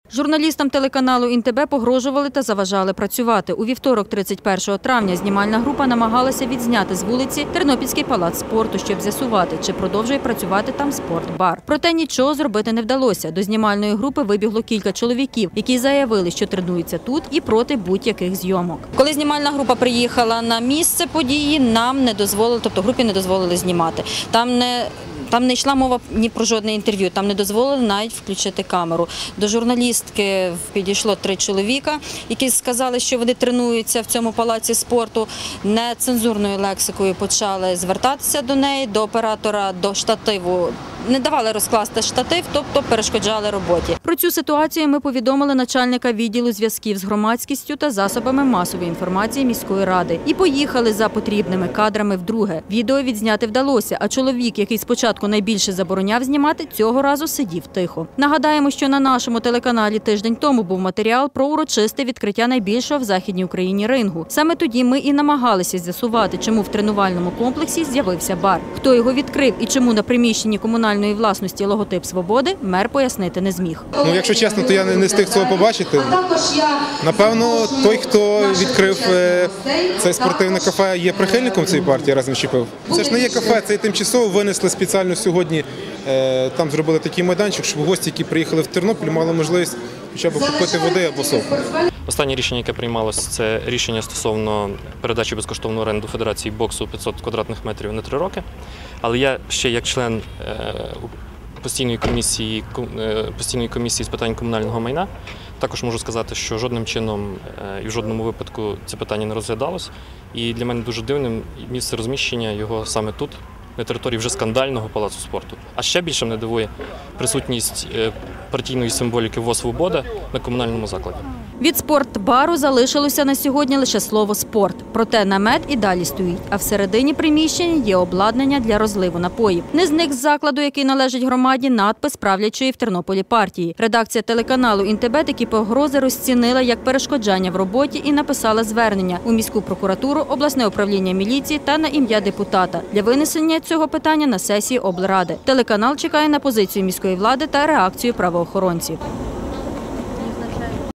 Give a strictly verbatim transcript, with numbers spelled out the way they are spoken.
Журналістам телеканалу ІНТБ погрожували та заважали працювати. У вівторок, тридцять першого травня, знімальна група намагалася відзняти з вулиці Тернопільський палац спорту, щоб з'ясувати, чи продовжує працювати там спортбар. Проте нічого зробити не вдалося. До знімальної групи вибігло кілька чоловіків, які заявили, що тренуються тут і проти будь-яких зйомок. Коли знімальна група приїхала на місце події, нам не дозволили, тобто групі не дозволили знімати. Там не Там не йшла мова ні про жодне інтерв'ю, там не дозволили навіть включити камеру. До журналістки підійшло три чоловіка, які сказали, що вони тренуються в цьому палаці спорту. Нецензурною лексикою почали звертатися до неї, до оператора, до штативу. Не давали розкласти штатив, тобто перешкоджали роботі. Про цю ситуацію ми повідомили начальника відділу зв'язків з громадськістю та засобами масової інформації міської ради. І поїхали за потрібними кадрами вдруге. Відео відзняти вдалося, а чоловік, який спочатку найбільше забороняв знімати, цього разу сидів тихо. Нагадаємо, що на нашому телеканалі тиждень тому був матеріал про урочисте відкриття найбільшого в Західній Україні рингу. Саме тоді ми і намагалися з'ясувати, чому в тренувальному комплексі з'явився бар. Хто його відкрив і чому на приміщенні комунальної власності логотип «Свободи» мер пояснити не зміг. Ну, якщо чесно, то я не встиг цього побачити. Напевно, той, хто відкрив це спортивне кафе, є прихильником цієї партії, раз не чіпив. Це ж не є кафе, це тимчасово винесли спеціально сьогодні. Там зробили такий майданчик, щоб гості, які приїхали в Тернопіль, мали можливість хоча б купити води або соку. Останнє рішення, яке приймалося, це рішення стосовно передачі безкоштовної оренди Федерації боксу п'ятсот квадратних метрів на три роки. Але я ще як член постійної комісії, постійної комісії з питань комунального майна також можу сказати, що жодним чином і в жодному випадку це питання не розглядалось. І для мене дуже дивним місце розміщення його саме тут, на території вже скандального палацу спорту. А ще більше мене дивує присутність партійної символіки ВО «Свобода» на комунальному закладі. Від спортбару залишилося на сьогодні лише слово «спорт». Проте намет і далі стоїть, а всередині приміщення є обладнання для розливу напоїв. Не зник з закладу, який належить громаді, надпис правлячої в Тернополі партії. Редакція телеканалу ІНТБ такі погрози розцінила як перешкоджання в роботі і написала звернення у міську прокуратуру, обласне управління міліції та на ім'я депутата для винесення цього питання на сесії облради. Телеканал чекає на позицію міської влади та реакцію правоохоронців.